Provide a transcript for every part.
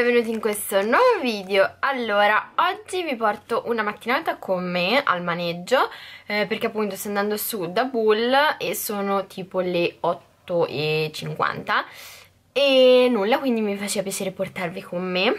benvenuti in questo nuovo video. Allora, oggi vi porto una mattinata con me al maneggio perché appunto sto andando su da Bull e sono tipo le 8:50 e nulla, quindi mi faceva piacere portarvi con me.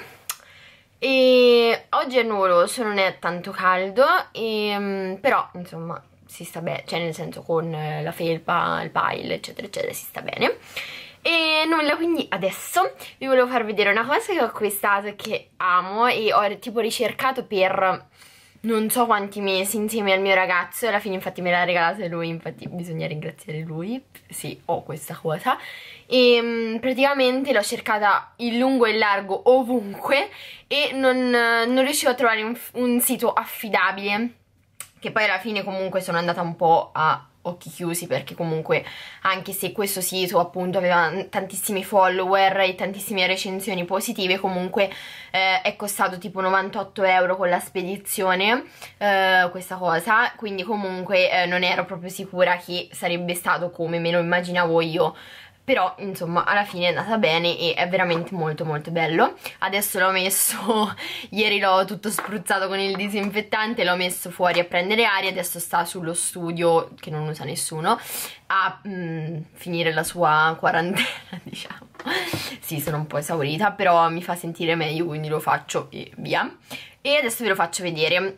E oggi è nuvoloso, non è tanto caldo, però insomma si sta bene, cioè nel senso con la felpa, il pile eccetera eccetera si sta bene. E nulla, quindi adesso vi volevo far vedere una cosa che ho acquistato e che amo e ho tipo ricercato per non so quanti mesi insieme al mio ragazzo e alla fine infatti me l'ha regalato lui, infatti bisogna ringraziare lui, sì, ho questa cosa. E praticamente l'ho cercata in lungo e in largo ovunque e non riuscivo a trovare un sito affidabile, che poi alla fine comunque sono andata un po' a occhi chiusi, perché comunque anche se questo sito appunto aveva tantissimi follower e tantissime recensioni positive, comunque è costato tipo 98 euro con la spedizione questa cosa, quindi comunque non ero proprio sicura che sarebbe stato come me lo immaginavo io. Però insomma alla fine è andata bene e è veramente molto molto bello. Adesso l'ho messo, ieri l'ho tutto spruzzato con il disinfettante, l'ho messo fuori a prendere aria, adesso sta sullo studio che non usa nessuno a finire la sua quarantena, diciamo. Sì, sono un po' esaurita, però mi fa sentire meglio, quindi lo faccio e via. E adesso ve lo faccio vedere.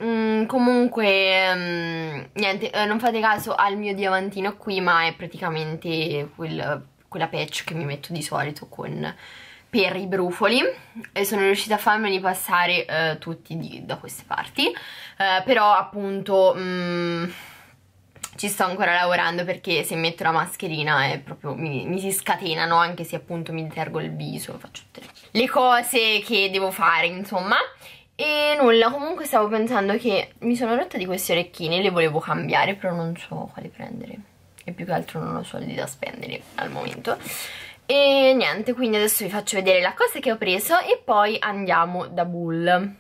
Comunque niente, non fate caso al mio diamantino qui, ma è praticamente quella patch che mi metto di solito per i brufoli, e sono riuscita a farmeli passare tutti da queste parti, però appunto ci sto ancora lavorando, perché se metto la mascherina è proprio, mi si scatenano, anche se appunto mi detergo il viso, faccio tutte le cose che devo fare insomma. E nulla, comunque stavo pensando che mi sono rotta di queste orecchine, le volevo cambiare però non so quali prendere e più che altro non ho soldi da spendere al momento. E niente, quindi adesso vi faccio vedere la cosa che ho preso e poi andiamo da Bull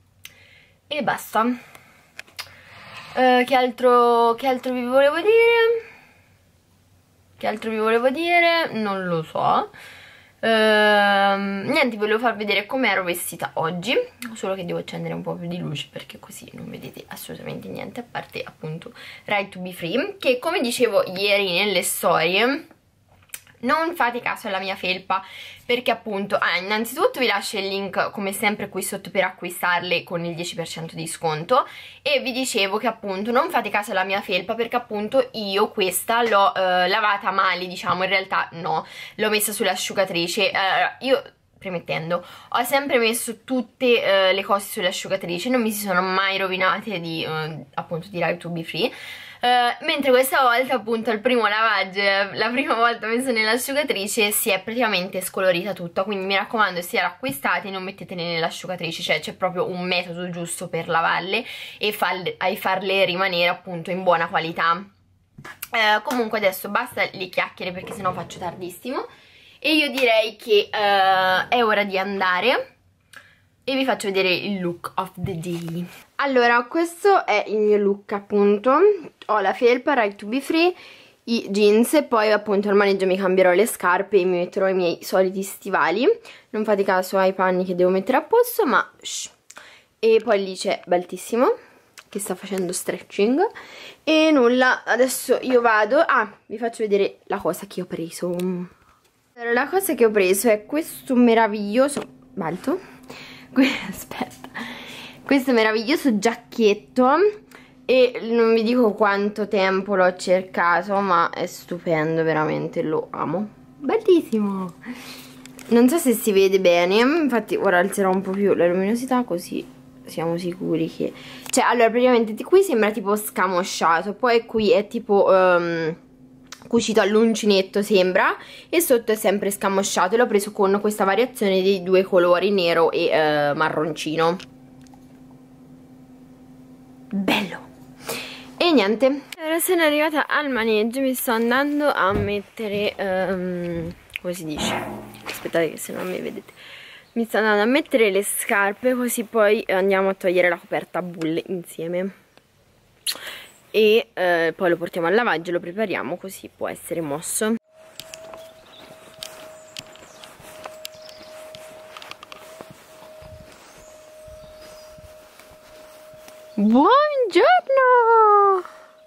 e basta. Che altro vi volevo dire? Che altro vi volevo dire? Non lo so. Niente, volevo far vedere come ero vestita oggi, solo che devo accendere un po' più di luce perché così non vedete assolutamente niente, a parte appunto Right to be Free, che come dicevo ieri nelle storie non fate caso alla mia felpa, perché appunto innanzitutto vi lascio il link come sempre qui sotto per acquistarle con il 10% di sconto, e vi dicevo che appunto non fate caso alla mia felpa perché appunto io questa l'ho lavata male, diciamo, in realtà no, l'ho messa sull'asciugatrice. Io, premettendo, ho sempre messo tutte le cose sull'asciugatrice, non mi si sono mai rovinate appunto di Right to be Free. Mentre questa volta appunto al primo lavaggio, la prima volta messa nell'asciugatrice, si è praticamente scolorita tutta, quindi mi raccomando, se le acquistate non mettetele nell'asciugatrice, cioè c'è proprio un metodo giusto per lavarle e farle rimanere appunto in buona qualità. Comunque adesso basta le chiacchiere perché sennò faccio tardissimo e io direi che è ora di andare e vi faccio vedere il look of the day. Allora, questo è il mio look appunto, ho la felpa Right to be Free, i jeans e poi appunto al maneggio mi cambierò le scarpe e mi metterò i miei soliti stivali, non fate caso ai panni che devo mettere a posto, ma shh. E poi lì c'è Baltissimo che sta facendo stretching e nulla, adesso io vado, vi faccio vedere la cosa che ho preso. Allora, la cosa che ho preso è questo meraviglioso Balto. Aspetta, questo meraviglioso giacchetto e non vi dico quanto tempo l'ho cercato, ma è stupendo, veramente lo amo, bellissimo. Non so se si vede bene, infatti ora alzerò un po' più la luminosità così siamo sicuri che, cioè, allora praticamente qui sembra tipo scamosciato, poi qui è tipo cucito all'uncinetto sembra, e sotto è sempre scamosciato, e l'ho preso con questa variazione dei due colori, nero e marroncino. Bello! E niente, ora sono arrivata al maneggio, mi sto andando a mettere come si dice? Aspettate che se non mi vedete, mi sto andando a mettere le scarpe, così poi andiamo a togliere la coperta a Bull insieme e poi lo portiamo al lavaggio, lo prepariamo così può essere mosso. Buongiorno!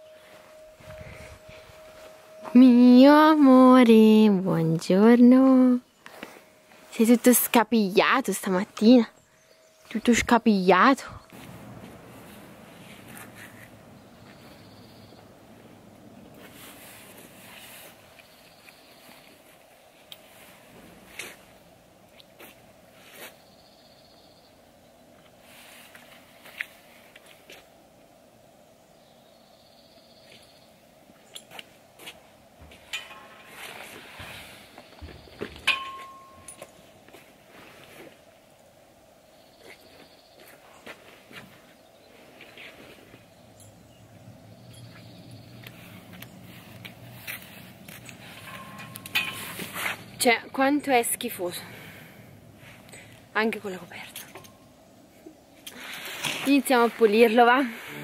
Mio amore, buongiorno. Sei tutto scapigliato stamattina? Tutto scapigliato? Cioè, quanto è schifoso. Anche con la coperta. Iniziamo a pulirlo, va?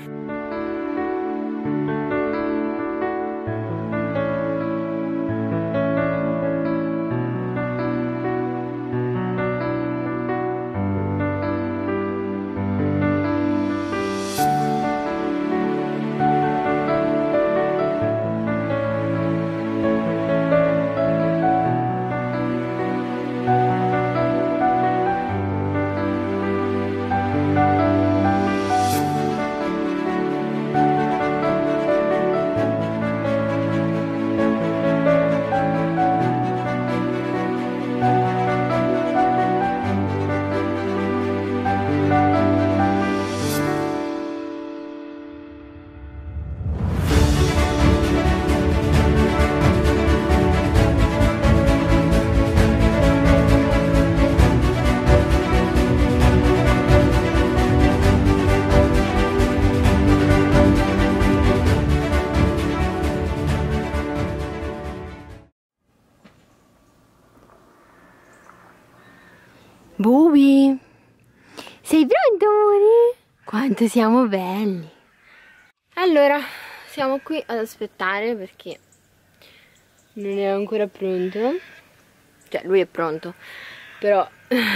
Bubi, sei pronto, amore? Quanto siamo belli. Allora, siamo qui ad aspettare perché non è ancora pronto. Cioè, lui è pronto, però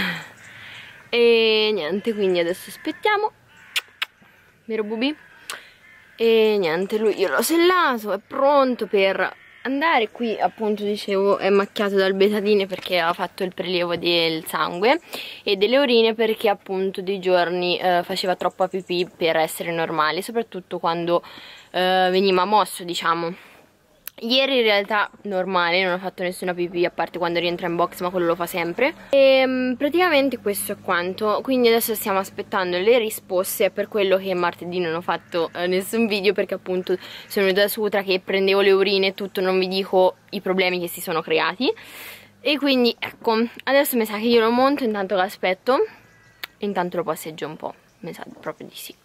e niente, quindi adesso aspettiamo. Vero, Bubi? E niente, lui io l'ho sellato, è pronto per andare. Qui appunto dicevo è macchiato dal betadine perché ha fatto il prelievo del sangue e delle urine perché appunto dei giorni faceva troppa pipì per essere normale, soprattutto quando veniva mosso, diciamo. Ieri in realtà normale, non ho fatto nessuna pipì a parte quando rientra in box, ma quello lo fa sempre. E praticamente questo è quanto. Quindi adesso stiamo aspettando le risposte. Per quello che martedì non ho fatto nessun video, perché appunto sono venuta da Sutra che prendevo le urine e tutto, non vi dico i problemi che si sono creati. E quindi ecco, adesso mi sa che io lo monto intanto che aspetto. E intanto lo passeggio un po', mi sa proprio di sì.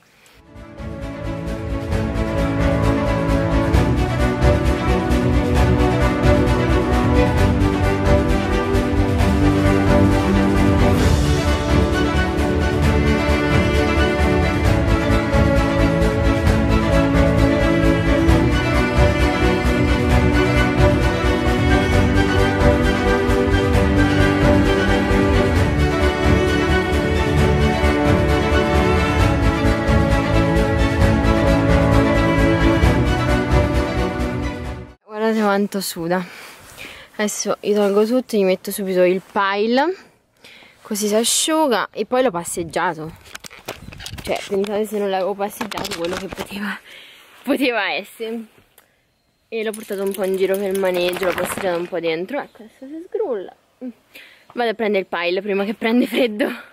Guardate quanto suda. Adesso io tolgo tutto, gli metto subito il pile, così si asciuga e poi l'ho passeggiato. Cioè, pensate se non l'avevo passeggiato quello che poteva essere. E l'ho portato un po' in giro per il maneggio, l'ho passeggiato un po' dentro. Ecco, adesso si sgrulla. Vado a prendere il pile prima che prende freddo.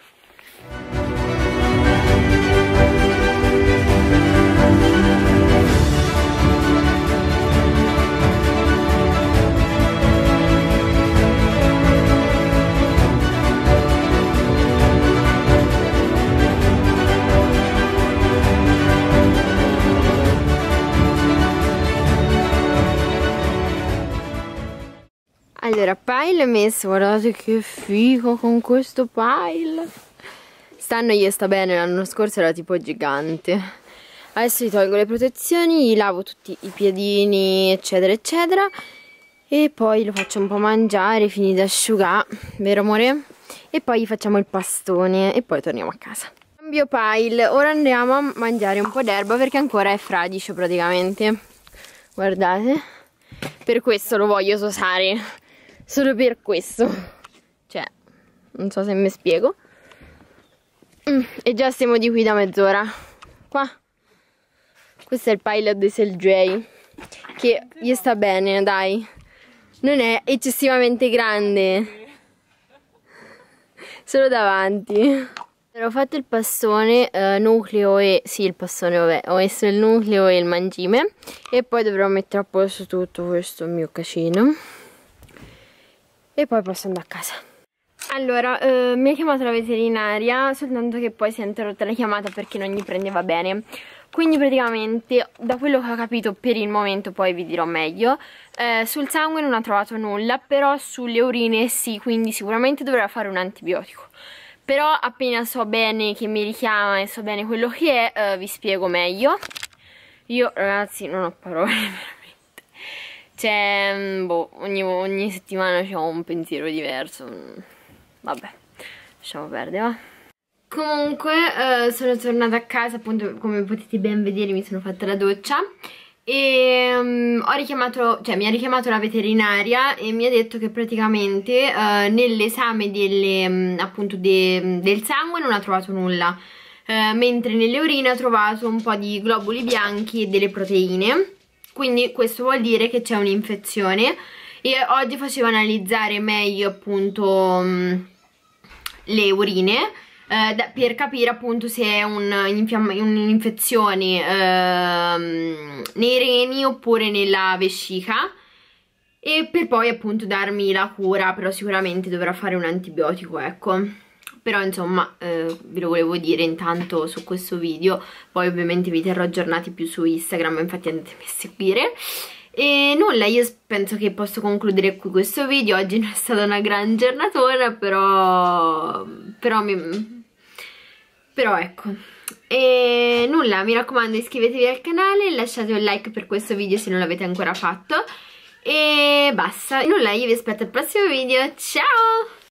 Allora, pile messo, guardate che figo con questo pile. Quest'anno gli sta bene, l'anno scorso era tipo gigante. Adesso gli tolgo le protezioni, gli lavo tutti i piedini, eccetera, eccetera. E poi lo faccio un po' mangiare, finì di asciugare, vero amore? E poi gli facciamo il pastone e poi torniamo a casa. Cambio pile, ora andiamo a mangiare un po' d'erba perché ancora è fradicio praticamente. Guardate, per questo lo voglio tosare, solo per questo. Cioè, non so se mi spiego. E già stiamo di qui da mezz'ora. Qua. Questo è il pile di Selgiei, che gli sta bene, dai. Non è eccessivamente grande. Solo davanti. Ho fatto il pastone nucleo e... sì, il pastone, vabbè. Ho messo il nucleo e il mangime. E poi dovrò mettere a posto tutto questo mio casino. E poi posso andare a casa. Allora, mi ha chiamato la veterinaria, soltanto che poi si è interrotta la chiamata perché non gli prendeva bene. Quindi praticamente, da quello che ho capito per il momento, poi vi dirò meglio, sul sangue non ha trovato nulla, però sulle urine sì, quindi sicuramente dovrà fare un antibiotico. Però appena so bene che mi richiama e so bene quello che è, vi spiego meglio. Io ragazzi non ho parole veramente. Cioè, boh, ogni settimana c'ho un pensiero diverso. Vabbè, lasciamo perdere, va. Comunque sono tornata a casa, appunto, come potete ben vedere mi sono fatta la doccia. E ho richiamato, cioè mi ha richiamato la veterinaria e mi ha detto che praticamente nell'esame appunto del sangue non ha trovato nulla, mentre nelle urine ha trovato un po' di globuli bianchi e delle proteine, quindi questo vuol dire che c'è un'infezione. E oggi faceva analizzare meglio appunto le urine per capire appunto se è un'infezione nei reni oppure nella vescica, e per poi appunto darmi la cura, però sicuramente dovrà fare un antibiotico, ecco. Però insomma ve lo volevo dire intanto su questo video, poi ovviamente vi terrò aggiornati più su Instagram, infatti andatemi a seguire. E nulla, io penso che posso concludere qui questo video. Oggi non è stata una gran giornatona, però ecco. E nulla, mi raccomando, iscrivetevi al canale, lasciate un like per questo video se non l'avete ancora fatto. E basta, nulla, io vi aspetto al prossimo video, ciao!